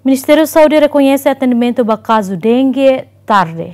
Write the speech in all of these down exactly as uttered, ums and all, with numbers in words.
Ministério da Saúde reconhece atendimento do caso dengue tarde.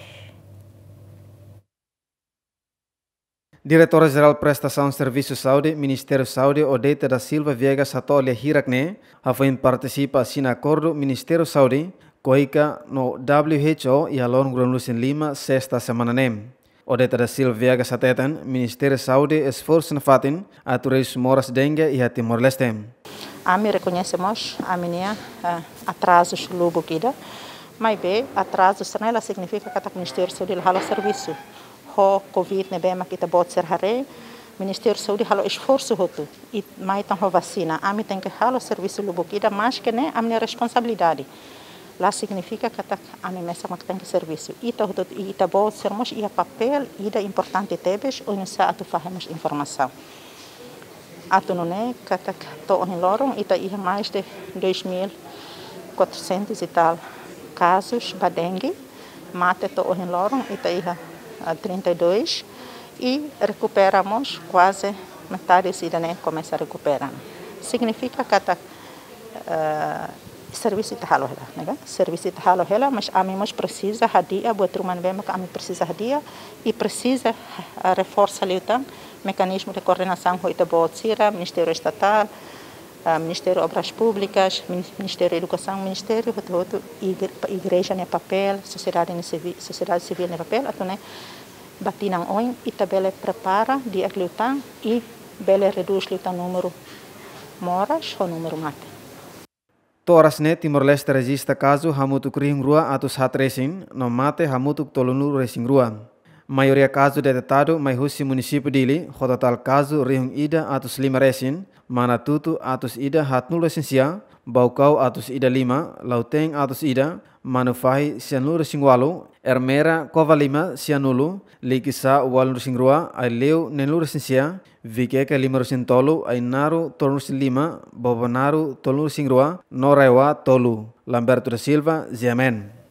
Diretora-Geral Prestação de Serviços de Saúde, Ministério da Saúde, Odete da Silva Viegas Satolia Hirakne, a participa assim acordo Ministério da Saúde, coica no W H O e alon Granlucin Lima, sexta semana nem. Odete da Silva Viegas Satetan, Ministério da Saúde, esforço na fatin, a turis moras dengue e a Timor-Leste. A mim reconhecemos a minha uh, atrasos lubo kida, mas bem atrasos não ela significa que o Ministério da Saúde halo serviço. Ho Covid ne bem kita bot ser hare, Ministério da Saúde halo esforço hotu e mais tão vacina. A mim tem que halo serviço lubo kida, mas que né a minha responsabilidade. Lá significa que a mim mesma tem que serviço. Ita hotu ita bot sermos ia papel ida importante tebes ou não sa atu fazemos informação. Atu não é que tá to em lorong ita ia mais de dois mil quatrocentos e tal casos de dengue, mate to em lorong ita ia trinta e dois e recuperamos quase metade da né começa a recuperar. Significa que tá uh, serviço de halo ela, né? Serviço de halo ela, mas a mim precisa hadia, buat rumah bem que a mim precisa hadia e precisa uh, reforçar ali então mecanismo de coordenação com o Botira, Ministério Estatal, uh, Ministério de Obras Públicas, Ministério da Educação, Ministério de Igreja no papel, Sociedade Civil, Sociedade Civil no papel, então né, batinang oin e tabela prepara dia lutan e bela reduz lutan número moras ou número mate. Torasne Timor-Leste registra caso hamutu kring rua atus hatresin, no mate hamutu tolunu racing rua. Maioria caso detectado mai husi município dili, total caso rihung ida atus lima resin, mana tutu atus ida hatnul resensia, Baukau atus ida lima, Lauteng atus ida, Manufahi sianulu resing walu, Ermera kova lima sianulu, Likisa walu resing rua, Aileu nenulu resensia, Vikeka lima resin tolu, Ainaru tolu resin lima, Bobonaru tolu resing rua, Norewa tolu, Lamberto da Silva, Ziamen.